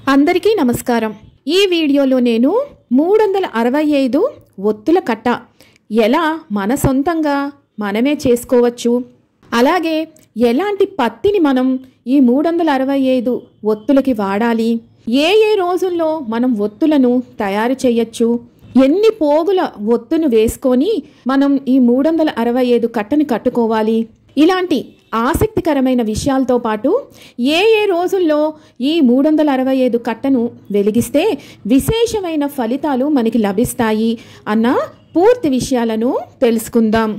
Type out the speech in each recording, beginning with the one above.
అందరికీ నమస్కారం। ఈ వీడియోలో నేను 365 ఒత్తుల కట్ట ఎలా మన సొంతంగా మనమే చేసుకోవచ్చు, అలాగే ఎలాంటి పత్తిని మనం ఈ 365 ఒత్తులకి వాడాలి, ఏ రోజుల్లో మనం ఒత్తులను తయారు చేయొచ్చు, ఎన్ని పోగుల ఒత్తును వేసుకొని మనం ఈ 365 కట్టని కట్టుకోవాలి, ఇలాంటి ఆసక్తికరమైన విషయాలతో పాటు ఏ రోజుల్లో ఈ 365 కట్టను వెలిగిస్తే విశేషమైన ఫలితాలు మనకి లభిస్తాయి అన్న పూర్తి విషయాలను తెలుసుకుందాం।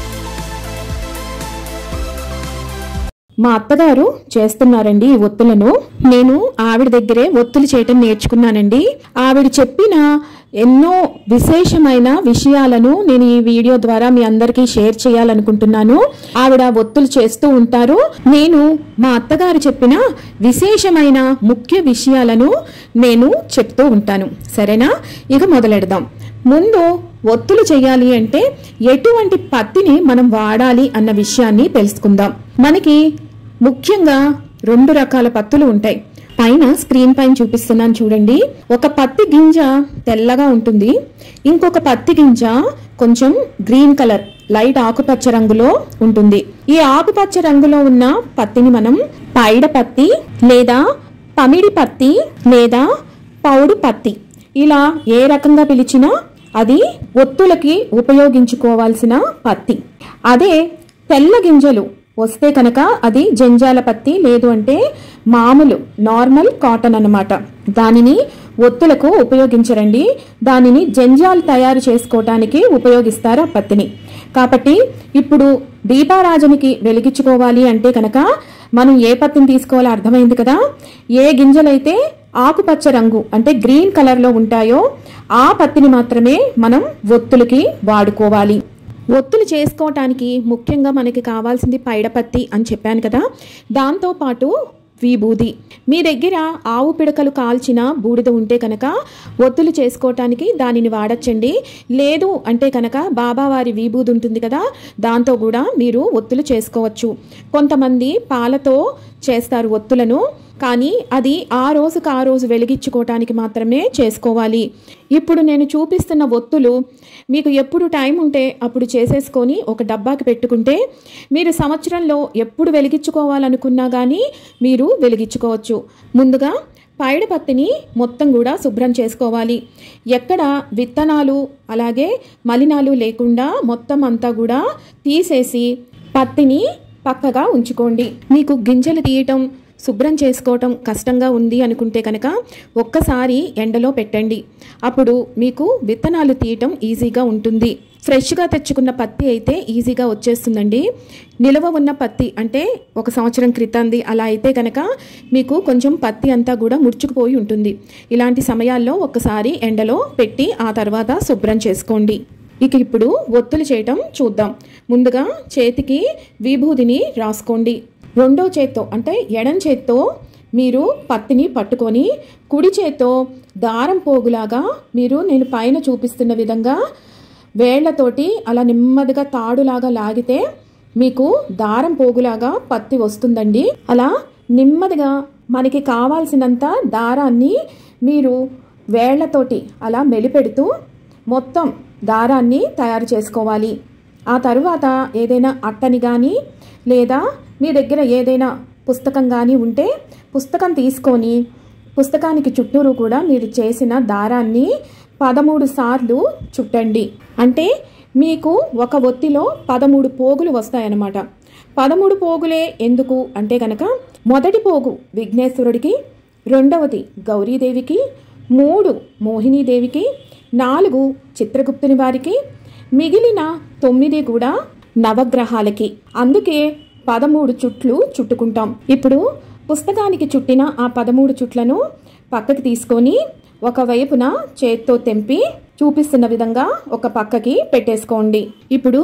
మా అత్తగారు చేస్తున్నారండి ఈ ఒత్తులను। నేను ఆవిడ దగ్గరే ఒత్తులు చేయటం నేర్చుకున్నానండి। ఆవిడ చెప్పిన ఎన్నో విశేషమైన విషయాలను నేను ఈ వీడియో ద్వారా మీ అందరికీ షేర్ చేయాలనుకుంటున్నాను। ఆవిడ ఒత్తులు చేస్తూ ఉంటారు, నేను మా అత్తగారు చెప్పిన విశేషమైన ముఖ్య విషయాలను నేను చెప్తూ ఉంటాను। సరేనా? ఇక మొదలెడదాం। ముందు ఒత్తులు చేయాలి అంటే ఎటువంటి పత్తిని మనం వాడాలి అన్న విషయాన్ని తెలుసుకుందాం। మనకి ముఖ్యంగా 2 రకాల పత్తులు ఉంటాయి। పైన స్క్రీన్ పైన చూపిస్తున్నాను చూడండి। ఒక పత్తి గింజ తెల్లగా ఉంటుంది, ఇంకొక పత్తి గింజ కొంచెం గ్రీన్ కలర్ లైట్ ఆకుపచ్చ రంగులో ఉంటుంది। ఈ ఆకుపచ్చ రంగులో ఉన్న పత్తిని మనం పైడ పత్తి లేదా పమిడి పత్తి లేదా పౌడు పత్తి ఇలా ఏ రకంగా పిలిచినా అది ఒత్తులకి ఉపయోగించుకోవాల్సిన పత్తి। అదే తెల్ల గింజలు వస్తే కనుక అది జంజాల పత్తి, లేదు అంటే మామూలు నార్మల్ కాటన్ అన్నమాట। దానిని ఒత్తులకు ఉపయోగించరండి, దానిని జంజాలు తయారు చేసుకోవటానికి ఉపయోగిస్తారు ఆ పత్తిని। కాబట్టి ఇప్పుడు దీపారాజనకి వెలిగించుకోవాలి అంటే కనుక మనం ఏ పత్తిని తీసుకోవాలో అర్థమైంది కదా। ఏ గింజలైతే ఆకుపచ్చ రంగు అంటే గ్రీన్ కలర్లో ఉంటాయో ఆ పత్తిని మాత్రమే మనం ఒత్తులకి వాడుకోవాలి। ఒత్తులు చేసుకోవటానికి ముఖ్యంగా మనకి కావాల్సింది పైడపత్తి అని చెప్పాను కదా, దాంతోపాటు విభూది। మీ దగ్గర ఆవు పిడకలు కాల్చిన బూడిద ఉంటే కనుక ఒత్తులు చేసుకోవటానికి దానిని వాడచ్చండి, లేదు అంటే కనుక బాబావారి విభూది ఉంటుంది కదా, దాంతో కూడా మీరు ఒత్తులు చేసుకోవచ్చు। కొంతమంది పాలతో చేస్తారు ఒత్తులను, కానీ అది ఆ రోజు వెలిగించుకోవటానికి మాత్రమే చేసుకోవాలి। ఇప్పుడు నేను చూపిస్తున్న ఒత్తులు మీకు ఎప్పుడు టైం ఉంటే అప్పుడు చేసేసుకొని ఒక డబ్బాకి పెట్టుకుంటే మీరు సంవత్సరంలో ఎప్పుడు వెలిగించుకోవాలనుకున్నా కానీ మీరు వెలిగించుకోవచ్చు। ముందుగా పైడ పత్తిని మొత్తం కూడా శుభ్రం చేసుకోవాలి। ఎక్కడ విత్తనాలు అలాగే మలినాలు లేకుండా మొత్తం అంతా కూడా తీసేసి పత్తిని పక్కగా ఉంచుకోండి। మీకు గింజలు తీయటం శుభ్రం చేసుకోవటం కష్టంగా ఉంది అనుకుంటే కనుక ఒక్కసారి ఎండలో పెట్టండి, అప్పుడు మీకు విత్తనాలు తీయటం ఈజీగా ఉంటుంది। ఫ్రెష్గా తెచ్చుకున్న పత్తి అయితే ఈజీగా వచ్చేస్తుందండి। నిల్వ ఉన్న పత్తి అంటే 1 సంవత్సరం క్రితంది అలా అయితే కనుక మీకు కొంచెం పత్తి అంతా కూడా ముడుచుకుపోయి ఉంటుంది। ఇలాంటి సమయాల్లో ఒక్కసారి ఎండలో పెట్టి ఆ తర్వాత శుభ్రం చేసుకోండి। ఇక ఇప్పుడు ఒత్తులు చేయటం చూద్దాం। ముందుగా చేతికి విభూదిని రాసుకోండి। రెండో చేత్తో అంటే ఎడం చేత్తో మీరు పత్తిని పట్టుకొని కుడి చేత్తో దారం పోగులాగా మీరు నేను పైన చూపిస్తున్న విధంగా వేళ్లతోటి అలా నెమ్మదిగా తాడులాగా లాగితే మీకు దారం పోగులాగా పత్తి వస్తుందండి। అలా నెమ్మదిగా మనకి కావాల్సినంత దారాన్ని మీరు వేళ్లతోటి అలా మెలిపెడుతూ మొత్తం దారాన్ని తయారు చేసుకోవాలి। ఆ తరువాత ఏదైనా అట్టని కానీ లేదా మీ దగ్గర ఏదైనా పుస్తకం కానీ ఉంటే పుస్తకం తీసుకొని పుస్తకానికి చుట్టూరు కూడా మీరు చేసిన దారాన్ని 13 సార్లు చుట్టండి। అంటే మీకు ఒక ఒత్తిలో 13 పోగులు వస్తాయన్నమాట। 13 పోగులే ఎందుకు అంటే కనుక మొదటి పోగు విఘ్నేశ్వరుడికి, రెండవది గౌరీదేవికి, 3 మోహినీదేవికి, 4 చిత్రగుప్తుని వారికి, మిగిలిన 9 కూడా నవగ్రహాలకి। అందుకే 13 చుట్లు చుట్టుకుంటాం। ఇప్పుడు పుస్తకానికి చుట్టిన ఆ 13 చుట్లను పక్కకి తీసుకొని ఒకవైపున చేత్తో తెంపి చూపిస్తున్న విధంగా ఒక పక్కకి పెట్టేసుకోండి। ఇప్పుడు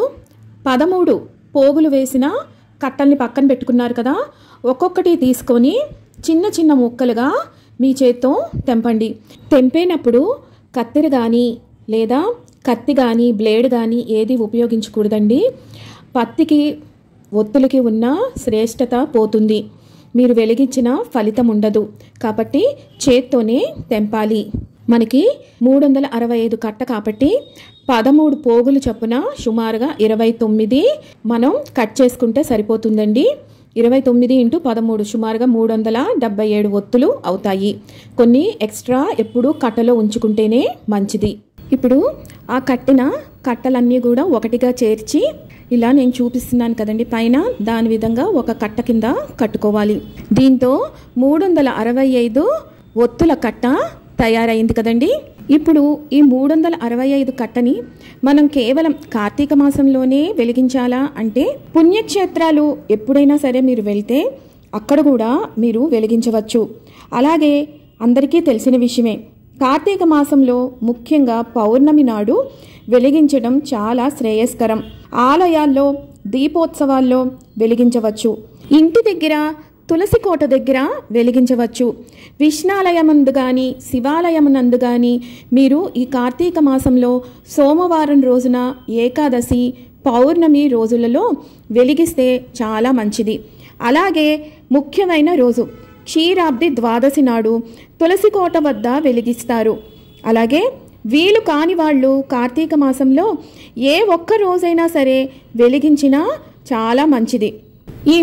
13 పోగులు వేసిన కట్టల్ని పక్కన పెట్టుకున్నారు కదా, ఒక్కొక్కటి తీసుకొని చిన్న చిన్న ముక్కలుగా మీ చేత్తో తెంపండి। తెంపేటప్పుడు కత్తెర కానీ లేదా కత్తి కానీ బ్లేడ్ కానీ ఏది ఉపయోగించకూడదండి, పత్తికి ఒత్తులకి ఉన్న శ్రేష్టత పోతుంది। మీరు వెలిగించిన ఫలితం ఉండదు. కాబట్టి చేత్తోనే తెంపాలి. మనకి 365 కట్ట కాబట్టి 13 పోగులు చొప్పున సుమారుగా 29 మనం కట్ చేసుకుంటే సరిపోతుందండి. 29 × 13 సుమారుగా 377 ఒత్తులు అవుతాయి. కొన్ని ఎక్స్ట్రా ఎప్పుడు కట్టలో ఉంచుకుంటేనే మంచిది. ఇప్పుడు ఆ కట్టిన కట్టలన్నీ కూడా ఒకటిగా చేర్చి ఇలా నేను చూపిస్తున్నాను కదండి పైన, దాని విధంగా ఒక కట్ట కింద కట్టుకోవాలి. దీంతో 365 ఒత్తుల కట్ట తయారైంది కదండి. ఇప్పుడు ఈ 365 కట్టని మనం కేవలం కార్తీక మాసంలోనే వెలిగించాలా అంటే, పుణ్యక్షేత్రాలు ఎప్పుడైనా సరే మీరు వెళ్తే అక్కడ కూడా మీరు వెలిగించవచ్చు. అలాగే అందరికీ తెలిసిన విషయమే, కార్తీక మాసంలో ముఖ్యంగా పౌర్ణమి నాడు వెలిగించడం చాలా శ్రేయస్కరం. ఆలయాల్లో దీపోత్సవాల్లో వెలిగించవచ్చు. ఇంటి దగ్గర తులసి కోట దగ్గర వెలిగించవచ్చు. విష్ణాలయమందు కానీ శివాలయమునందు కానీ మీరు ఈ కార్తీక మాసంలో సోమవారం రోజున, ఏకాదశి, పౌర్ణమి రోజులలో వెలిగిస్తే చాలా మంచిది. అలాగే ముఖ్యమైన రోజు క్షీరాబ్ది ద్వాదశి నాడు తులసి కోట వద్ద వెలిగిస్తారు. అలాగే వీలు కాని వాళ్ళు కార్తీక మాసంలో ఏ ఒక్క రోజైనా సరే వెలిగించినా చాలా మంచిది. ఈ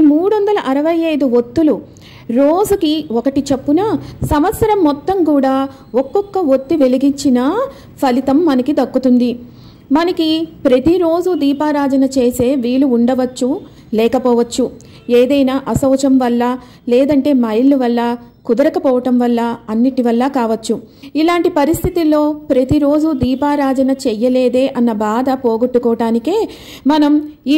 365 ఒత్తులు రోజుకి ఒకటి చొప్పున సంవత్సరం మొత్తం కూడా ఒక్కొక్క ఒత్తి వెలిగించిన ఫలితం మనకి దక్కుతుంది. మనకి ప్రతిరోజు దీపారాధన చేసే వీలు ఉండవచ్చు, లేకపోవచ్చు. ఏదైనా అశౌచం వల్ల, లేదంటే మైళ్ళు వల్ల, కుదరకపోవటం వల్ల, అన్నిటి వల్ల కావచ్చు. ఇలాంటి పరిస్థితుల్లో ప్రతిరోజు దీపారాధన చెయ్యలేదే అన్న బాధ పోగొట్టుకోవటానికే మనం ఈ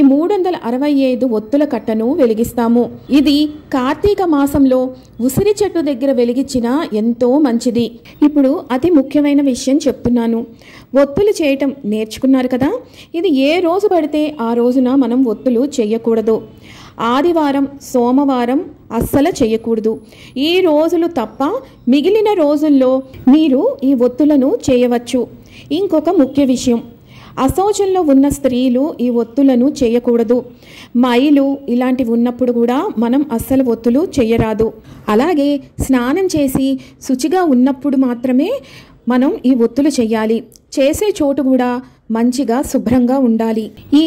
365 ఒత్తుల కట్టను వెలిగిస్తాము. ఇది కార్తీక మాసంలో ఉసిరి చెట్టు దగ్గర వెలిగించిన ఎంతో మంచిది. ఇప్పుడు అతి ముఖ్యమైన విషయం చెప్తున్నాను. ఒత్తులు చేయటం నేర్చుకున్నారు కదా, ఇది ఏ రోజు పడితే ఆ రోజున మనం ఒత్తులు చేయకూడదు. ఆదివారం, సోమవారం అస్సలు చేయకూడదు. ఈ రోజులు తప్ప మిగిలిన రోజుల్లో మీరు ఈ ఒత్తులను చేయవచ్చు. ఇంకొక ముఖ్య విషయం, అశౌచంలో ఉన్న స్త్రీలు ఈ ఒత్తులను చేయకూడదు. మైలు ఇలాంటివి ఉన్నప్పుడు కూడా మనం అస్సలు ఒత్తులు చేయరాదు. అలాగే స్నానం చేసి శుచిగా ఉన్నప్పుడు మాత్రమే మనం ఈ ఒత్తులు చేయాలి. చేసే చోటు కూడా మంచిగా శుభ్రంగా ఉండాలి. ఈ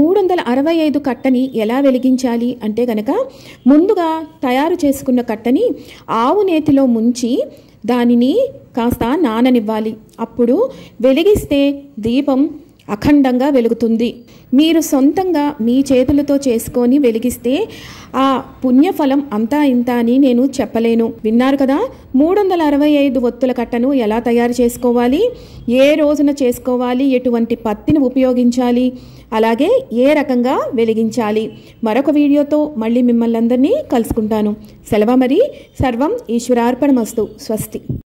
365 కట్టని ఎలా వెలిగించాలి అంటే గనక, ముందుగా తయారు చేసుకున్న కట్టని ఆవు నేతిలో ముంచి దానిని కాస్త నాననివ్వాలి. అప్పుడు వెలిగిస్తే దీపం అఖండంగా వెలుగుతుంది. మీరు సొంతంగా మీ చేతులతో చేసుకొని వెలిగిస్తే ఆ పుణ్యఫలం అంతా ఇంత అని నేను చెప్పలేను. విన్నారు కదా, 365 ఒత్తుల కట్టను ఎలా తయారు చేసుకోవాలి, ఏ రోజున చేసుకోవాలి, ఎటువంటి పత్తిని ఉపయోగించాలి, అలాగే ఏ రకంగా వెలిగించాలి. మరొక వీడియోతో మళ్ళీ మిమ్మల్ని అందరినీ కలుసుకుంటాను. సెలవు మరి. సర్వం ఈశ్వరార్పణమస్తు. స్వస్తి.